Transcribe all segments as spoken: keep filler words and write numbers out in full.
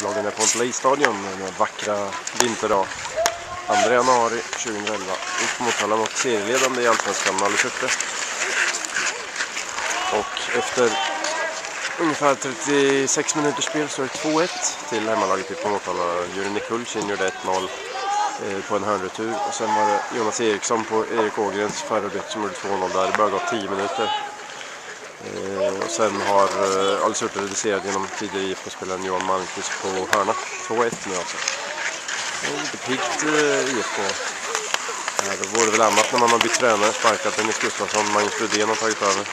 Huvudlagen är på Play-stadion en vackra vinterdag. andra januari tjugoelva. Upp Motala mot serieledande i Allsvenskan Malmö. Och efter ungefär trettiosex minuters spel så är det två ett till hemmalaget i Motala. Jurgen Kulsin gjorde ett noll på en hörnretur. Och sen var det Jonas Eriksson på Erik Ågrens förarbete som gjorde två noll där. Det bara gått tio minuter. Och sen har Allsvenskan reducerat genom tidigare I F K-spelaren Johan Malmqvist på hörna. två ett nu alltså. Det är lite piggt I F K. Det vore väl annat när man har bytt tränare, sparkat Dennis Gustafsson, Magnus Brodén har tagit över.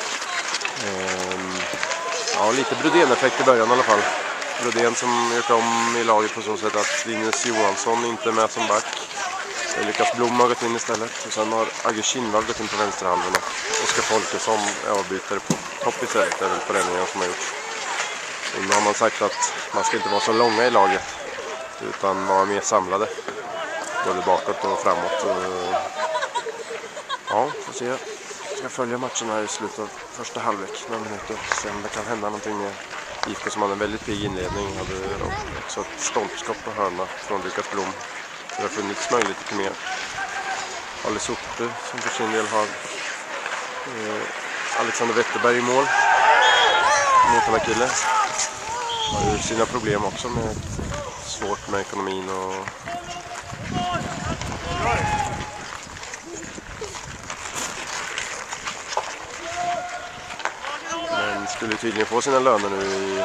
Ja, lite Brodén-effekt i början i alla fall. Brodén som gjort om i laget på så sätt att Linus Johansson inte är med som back. Lukas Blom har gått in istället. Och sen har Agge Kinnvall gått in på vänsterhalvorna. Oskar Folkesson är avbytare på topp istället. Det är väl förändringar som har gjorts. Och nu har man sagt att man ska inte vara så långa i laget, utan vara mer samlade. Både bakåt och framåt. Och ja, får se. Jag ska följa matchen här i slutet av första halvlek. Några minuter. Se om det kan hända någonting med I F K som hade en väldigt pigg inledning. Hade också ett stolpskott på hörna från Lukas Blom. Det har funnits möjlighet till mer. Ale Sorte som för sin del har eh, Alexander Wetterberg i mål. Motala kille. Har ju sina problem också med svårt med ekonomin och men skulle tydligen få sina löner nu i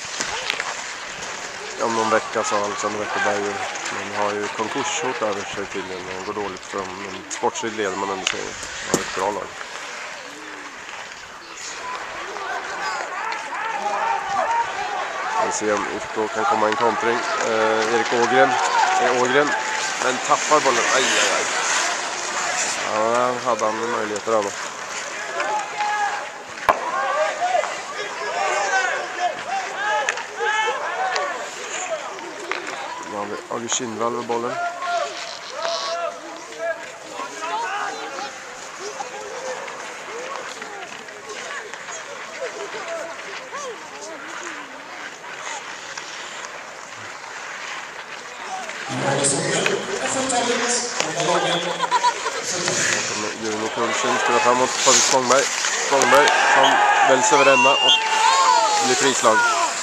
om någon vecka, sa Alexander Wetterberg. Man har ju konkurshot över sig tydligen. Det går dåligt för dem. Men sportsligt leder man ändå sig. Det är ett bra lag. Vi ser om I F K kan komma en kontring. Eh, Erik Ågren är Ågren. Men tappar bollen. Aj, aj, aj. Ja, hade han möjligheter annars. Agge Kinnvall med bollen. Jurgen Kulsin spelar framåt för Spångberg. Spångberg som väljs över ända och blir frislag.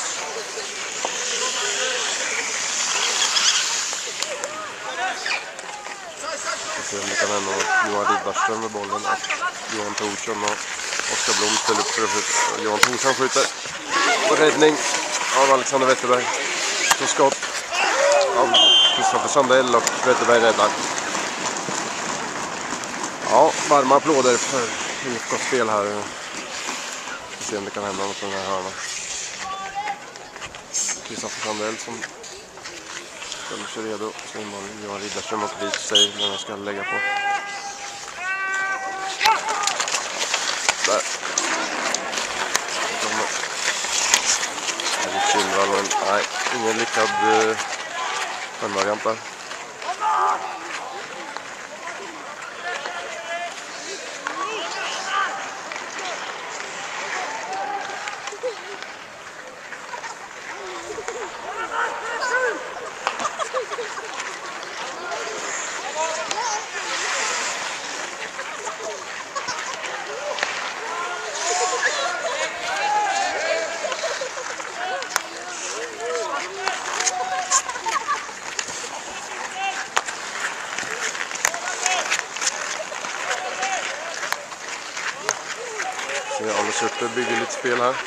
Det kan hända att Johan Riddarström med bollen, att Johan Thorsson och Oskar Blom ställer upp för att skjuta. Johan Thorsson skjuter. Och räddning av Alexander Wetterberg. Så skott av Kristoffer Sandell och Wetterberg räddar. Ja, varma applåder för I F K-spel här. Vi får se om det kan hända något på den här hörnan. Kristoffer Sandell som ställer sig redo. Så in bollen. Johan Riddarström och dit sig när han ska lägga på. Där. Erik Kinnvall, men nej, ingen lyckad uh, variant där. Ale Sorte bygger lite spel här.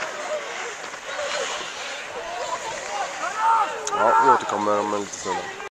Ja, vi återkommer om en liten stund.